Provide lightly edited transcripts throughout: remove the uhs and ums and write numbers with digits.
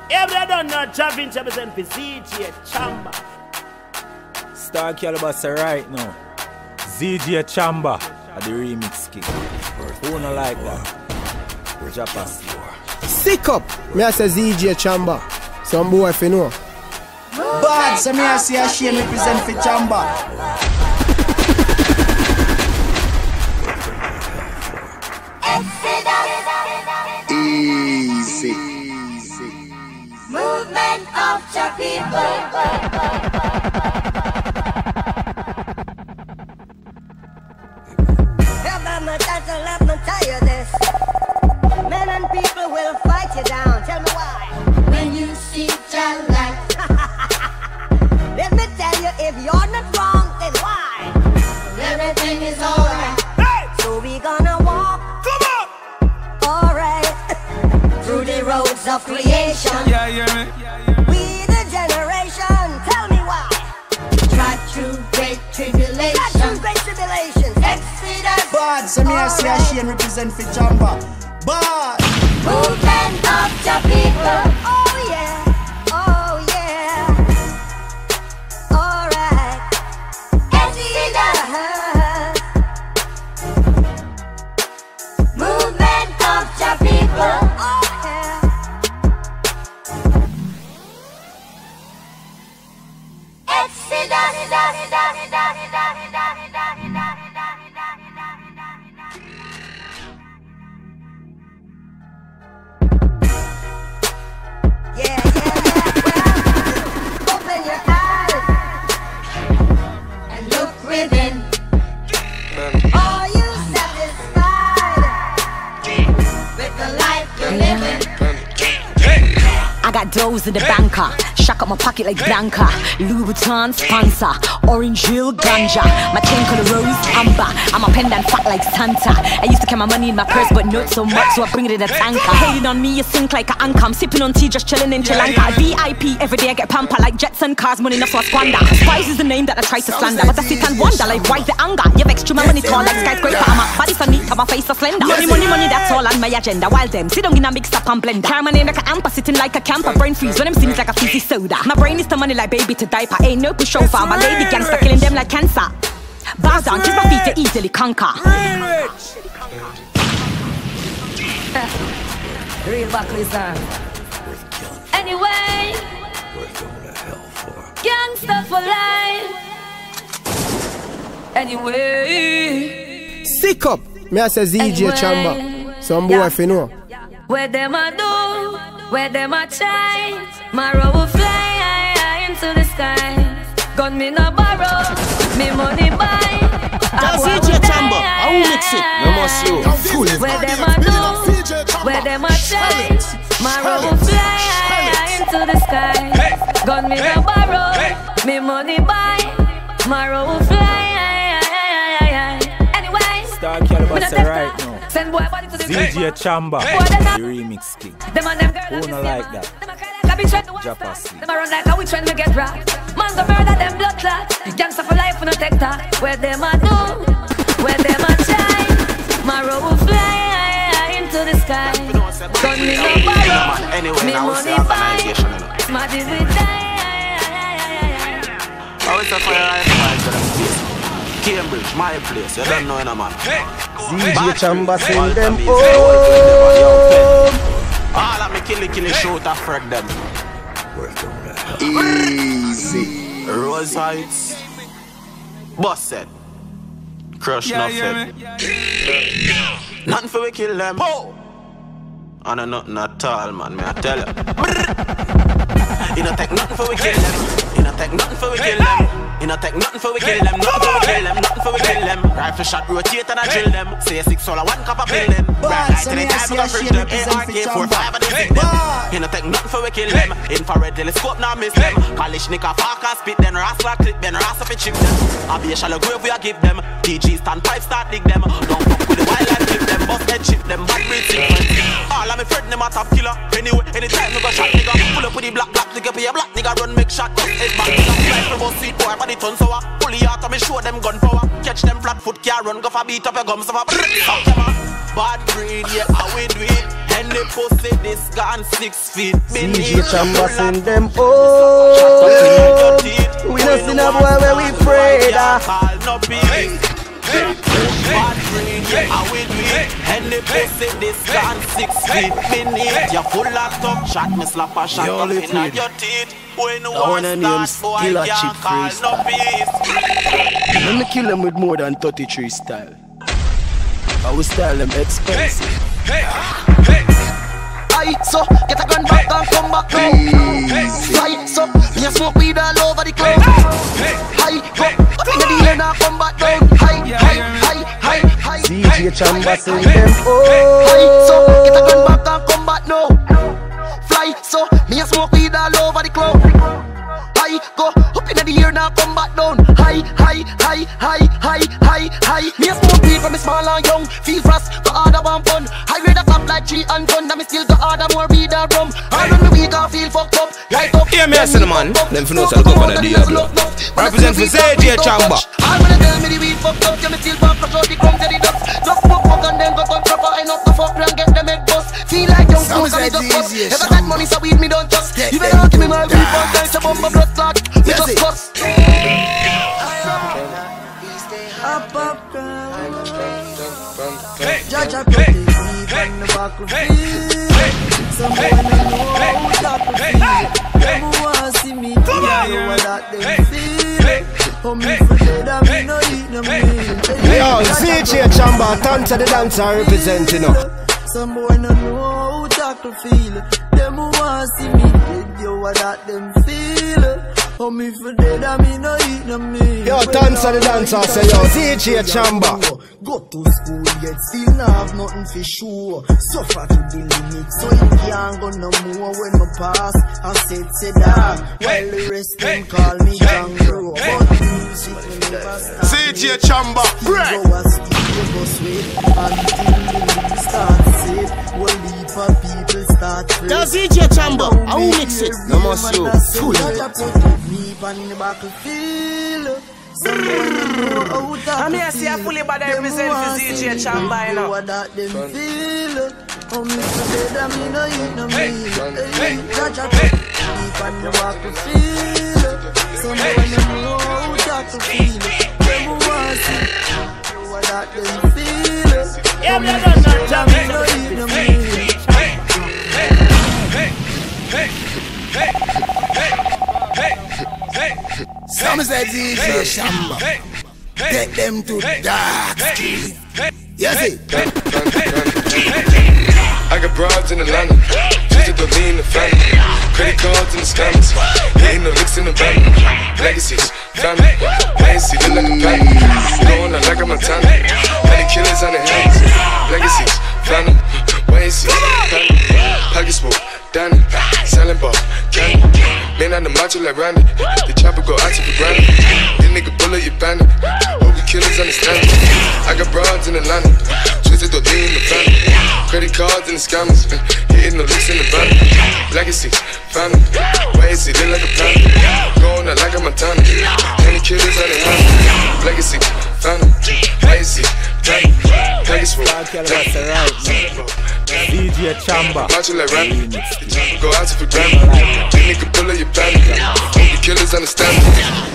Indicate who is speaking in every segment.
Speaker 1: Every don't know Javin represent for ZJ Chamba.
Speaker 2: Star Caliber say right now, ZJ Chamba at the remix king. Who not like that? Japas.
Speaker 3: Sick up! Me I say ZJ Chamba. Some boy if you know.
Speaker 4: Bad, so me I see a shame represent for Chamba.
Speaker 5: Easy.
Speaker 6: Movement of the people. Let me tell you this. Men and people will fight you down. Tell me why. When you see your light. Let me tell you, if you're not wrong, then why? Everything is alright. Hey! So we gonna walk. Come on! Alright. Through the roads of creation.
Speaker 7: Yeah, yeah.
Speaker 6: We the generation. Tell me why. Try through great tribulation. Try through great tribulation. Exodus.
Speaker 4: Bad, so me I see a shame represent for Chamba. Bad.
Speaker 6: Movement of the people. Oh yeah. Oh yeah. Alright. Exodus. Movement of the people. Oh yeah. Exodus. Yeah. Open your eyes and look within. Are you satisfied with the life you're living?
Speaker 8: I got doughs in the banker. Shock up my pocket like Blanca. Louis Vuitton sponsor. Orange Hill ganja. My chain color rose amber. I'm a pendant fat like Santa. I used to carry my money in my purse, but not so much, so I bring it in a tanker. Hating on me, you sink like an anchor. I'm sipping on tea, just chilling in Sri Lanka. VIP every day, I get pamper like Jetson cars, money enough so I squander. Spice is the name that I try to slander, but I sit and wonder like why the anger. You vex through my money tall like skyscraper. I'm a body so neat, my face so slender. Money, that's all on my agenda. While them sit down in a mix up and blender. Carry my name like an amper, sitting like a camper. Brain freeze when them seems like a fizzy soda. My brain is the money like baby to diaper. Ain't no push over. My lady gangster killing them like cancer. Bow down, kiss my feet to easily conquer.
Speaker 9: Real Buckley's on. Anyway, gangster for life. Anyway,
Speaker 3: Sick up! Me I say ZJ Chamba. Some boy if you know.
Speaker 9: where them a do, where them a try. My road will fly high into the sky. Gun me no borrow, me money buy.
Speaker 1: That's ZJ Chamba. I will mix it. No more slow.
Speaker 9: Where them a do, where them a try. My road will fly high into the sky. Gun me no borrow, me money buy. My road will fly high. Anyway,
Speaker 2: Star Caliber say right now.
Speaker 9: Send boy body to the
Speaker 2: ZJ Chamba, the remix king.
Speaker 9: Them and them girls
Speaker 2: Who not like that? Japas.
Speaker 9: Them a run like a witch when we get rocked. Man go murder them blood clot. Gangsta for life we no take that. Where them a do, where them a try. My road will fly high into the sky. Gun me no borrow, me money buy. Smarty we die.
Speaker 10: How is that for your life? Cambridge, my place, you don't know in a man.
Speaker 5: ZJ Chamba sing them
Speaker 10: home. All of me killy shoot a frag them.
Speaker 5: Easy.
Speaker 10: Rose Heights, Busted, Crush nothing. Nothing for we kill them. And I nothing at all, man, me I tell you. You don't take nothing for we kill them. You don't take nothing for we kill them. You don't take nothing for we kill them. Nothing for we kill them. Nothing for we kill them. Rifle shot rotate and I drill them. Say 6 solar 1 cup of pill them. Bright light in the time we gon' fridge them. ARK-45 and they zip them. You don't take nothing for we kill them. Infrared telescope now miss them. Kalishnikov park and spit them. Rascal clip them. Ras up and chip them. I be a shallow grave we a give them. TG stand pipe start dig them. Don't fuck with the wildlife clip them. Bust head chip them. Bad breed sequence. All of me friend them a top killer. Anyway, anytime we go shot nigga. Pull up with the black nigga. Be a black nigga run make shot. Head back. Rifle bust sweet boy. Body ton sour. Pull the out of me show them gun power. Catch them flat foot car run. Go for beat up your gums of a brrrr. Bad breed, yeah, how we do it. And the pussy this gone 6 feet.
Speaker 5: DJ Chamba send them oh. We don't see no boy where we pray that.
Speaker 10: And the pussy this gone 6 feet. Minute you full of top shot. Me slap a shot up in your teeth. When you want start, boy, can't call no peace.
Speaker 5: Let me kill them with more than 33 style. I will style them expensive.
Speaker 4: Aye, so get a gun back and come back now. Aye, so me a smoke weed all over the club. Aye, go up in the air now come back down. Aye.
Speaker 5: DJ Chamba send them oh.
Speaker 4: Aye, so get a gun back and come back now. Fly, so me a smoke weed all over the club. Aye, go up in the air now come back down. Aye. Me a smoke weed from me small and young. Feel fast, but harder one fun. I read a top like 3 and gun. That me still got harder more weed and rum. I run the week and feel fucked up. Light up.
Speaker 1: Hear me a cinnamon. Them for no sell go for the Diablo. Represent for DJ Chamba.
Speaker 4: I wanna tell me the weed fucked up. Yeah, me still back crush out the crumbs and the ducks. Just fuck and then go gun proper. I not the fuck and get them head bust. Feel like young school and me just bust. Ever got money so weed me don't trust. You better not give me my weed for time to bump a blood clot. Me just bust. Up, girl. Judge up your TV from the back of me. Some boy don't know how to feel. Them who want see me, yeah, know what that them feel. For me for dead, I me no eat no meal.
Speaker 3: Yo, DJ Chamba, Tanta the dancer representing us.
Speaker 4: Some boy don't know how to feel. Them who want see me, you what that them feel. For me for dead, I me no eat no meal.
Speaker 3: Yo, Tanta the dancer say yo, DJ Chamba.
Speaker 4: Go to school yet still not have nothing for sure. Suffer to the limit, so you can't go no more. When my pass, I said that. While the rest them call me Gangrel. But music will never stop.
Speaker 1: DJ Chamba, break.
Speaker 4: Go a steal, go sweat until the start safe. Well, leave for people start free.
Speaker 1: That's DJ Chamba, I will mix it. No more slow.
Speaker 4: Full. Me on the battlefield. I'm here see a fully bad represent for DJ Chamba, you know. What that them feel? Oh, me today that me no eat no meal. Judge up, deep on the battlefield. Some boy no know how to feel. Them who want see, what that them feel? Oh, me today that me no eat no meal.
Speaker 1: Some say DJ Chamba, take them to dark street. Yes, it.
Speaker 7: I got broads in Atlanta, just to lean the family. Credit cards and the scammers, ain't no licks in the van. Legacies, family, legacy, look like a panic. Going out like a Montana, many killers on their hands. Legacies, family, legacy, family. Pocket smoke, Danny, selling ball, candy. Man on the macho like Randy, the chopper go out to the granny. This nigga bullet, you bandit. Hope the killers understand it. I got broads in Atlanta, twisted to lean the family. Credit cards and the scammers, hitting the licks in the van. Legacy, family, legacy, they like a panda. Going out like a Montana, many killers on their hands. Legacy, family, legacy, family. Package full,
Speaker 2: DJ Chamba.
Speaker 7: macho like Randy, go out to the granny. This nigga bullet, you bandit. Hope the killers understand it.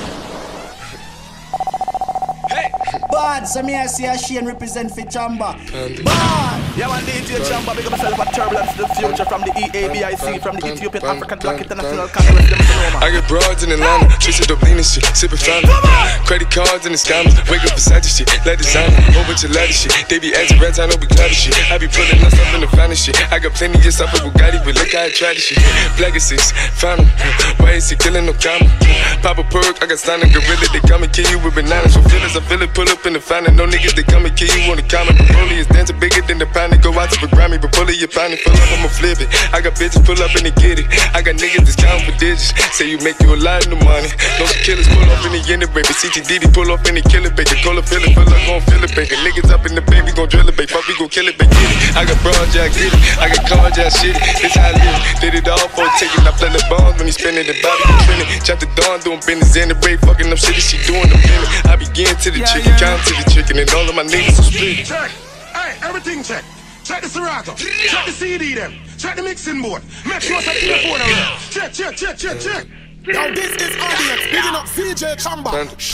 Speaker 4: Bad, so me I see a Shane represent for Chamba.
Speaker 10: Bad! Yeah, man, DJ Chamba, big up myself a turbulence to the future from the EABIC, from the Ethiopian African Black International Congress.
Speaker 7: I got broads in Atlanta, twisted up lean and shit, sippin' fountain. Credit cards and the scammers, wake up beside the shit, let designer, whole bunch of ladder shit. They be acting rats, I know we glad shit. I be putting us up in the finest shit. I got plenty of stuff with Bugatti, but look how I tried this shit. Black is 6, family, why is he killing no comma? Pop a perk, I got signed a gorilla, they come and kill you with bananas. For feelings, I feel it, pull up in the finest. No niggas, they come and kill you on the comment. Broly is dancing bigger than the pound. Go out to the Grammy, but pull it, you pound it, pull up, I'ma flip it. I got bitches pull up and they get it. I got niggas that's counting for digits. Say you make you a lot of the money. No killers pull up in the end of baby. CTDD pull up in the killer baby. Call up, fill it, pull up, gon' fill it, baby. Niggas up in the baby, gon' drill it, baby. Fuck, we gon' kill it, baby. Get it. I got broad, yeah, I get it. I got cards, yeah, shit it. This how I live. Did it all for a ticket. I play the bombs when he spinning the body, he spinning. Chop the dawn, doing business in the break. Fucking up shit, she doing the minute. I begin to the chicken, count to the chicken, and all of my niggas are split.
Speaker 1: Check. Hey, everything check. Check the Serato. Check the CD them. Check the mixing board. Make sure it's the phone around. Check. Now this is audience. Picking up CJ Chamba.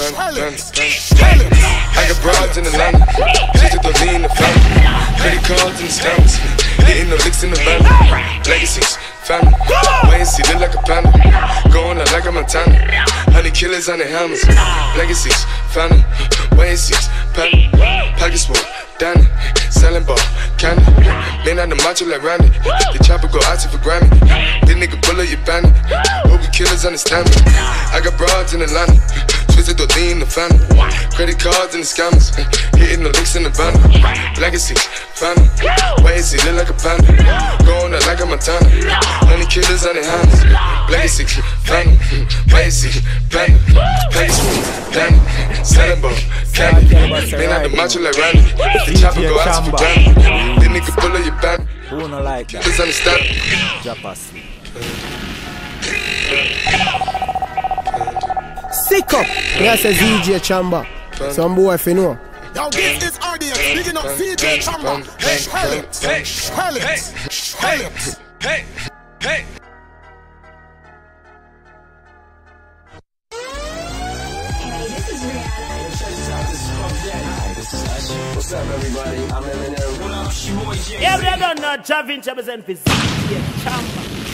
Speaker 7: I got broads in Atlanta. She's the lean in the family. Credit cards and the scammers. Hitting the licks in the van. Legacies, family. Wait and see, look like a panda. Going out like a Montana. Honey killers on the hammers. Legacies, family. Wait and see, panda. Pockets full, Danny. Selling ball, candy. Man on the macho like Randy. The chopper go out for Grammy. This nigga pull up your bandit. Hope you killers understand me. I got broads in Atlanta. Twisted the lean in the family. Credit cards and the scammers. Hitting the licks in the van. Legacy, family. Wait and see, look like a panda. Going out like a Montana. Honey killers on the hands. Legacy, family. Wait and see, panda. Package full, Danny. Selling ball, candy. Man on the macho like Randy. The chopper go out for Grammy. This nigga pull up your band.
Speaker 2: Who no like that?
Speaker 7: Just understand.
Speaker 2: Drop asleep.
Speaker 3: Sick up. Me say ZJ Chamba. Some boy if you know.
Speaker 1: Now this is audience. Picking up CJ Chamba. Hey.
Speaker 5: What's up, everybody? I'm Eminem.
Speaker 11: Yeah, we don't know Javin represent for ZJ Chamba.